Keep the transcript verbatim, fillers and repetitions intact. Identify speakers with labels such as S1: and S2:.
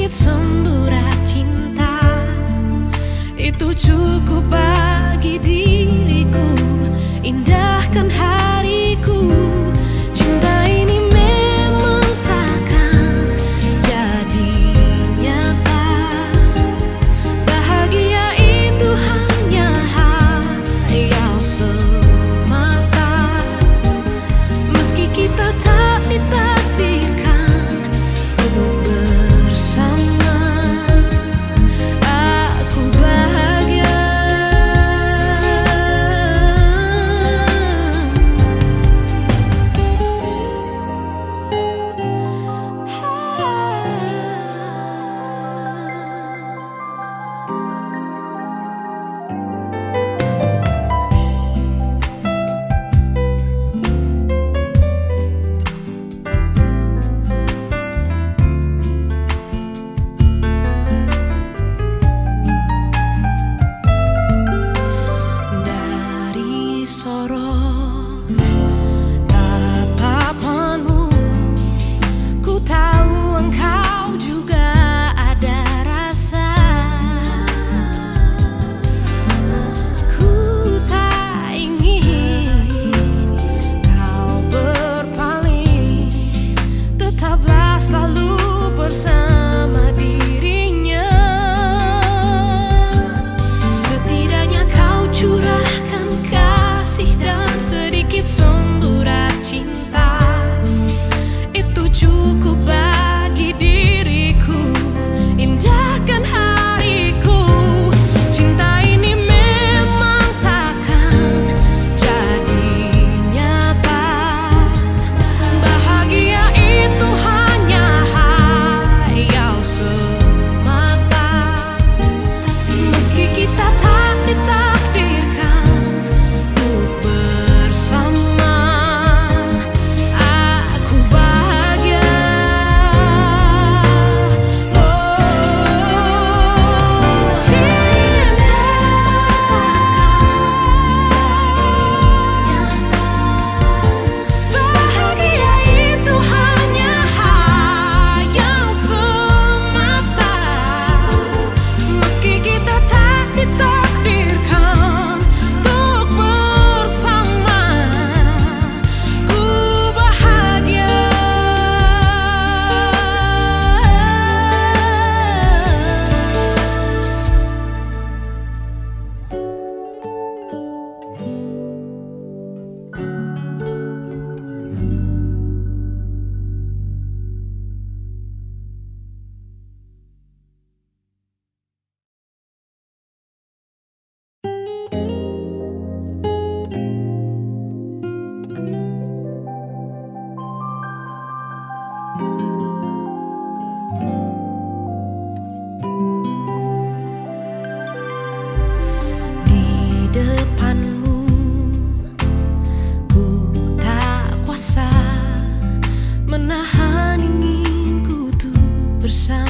S1: sedikit semburat cinta, itu cukup bagi diriku, indahkan hariku. Cinta ini memang takkan jadi nyata, bahagia itu hanya hayal semata. Meski kita tak ditakdirkan untuk bersama, aku bahagia. Dari sorot tatapanmu, ku tahu engkau juga ada rasa. Ku tak ingin kau berpaling, tetaplah selalu bersama dirinya. Setidaknya kau curahkan kasih dan sedikit semburat cinta, itu cukup bagi diriku, indahkan hariku. Cinta ini memang takkan jadi nyata, bahagia itu hanya hayal semata. Meski kita tak ditakdirkan untuk bersama, aku bahagia. Oh, cinta bahagia itu hanya hayal semata. Meski kita tak ditakdirkan untuk bersama, ku bahagia. Di depanmu ku tak kuasa menahan inginku untuk bersama.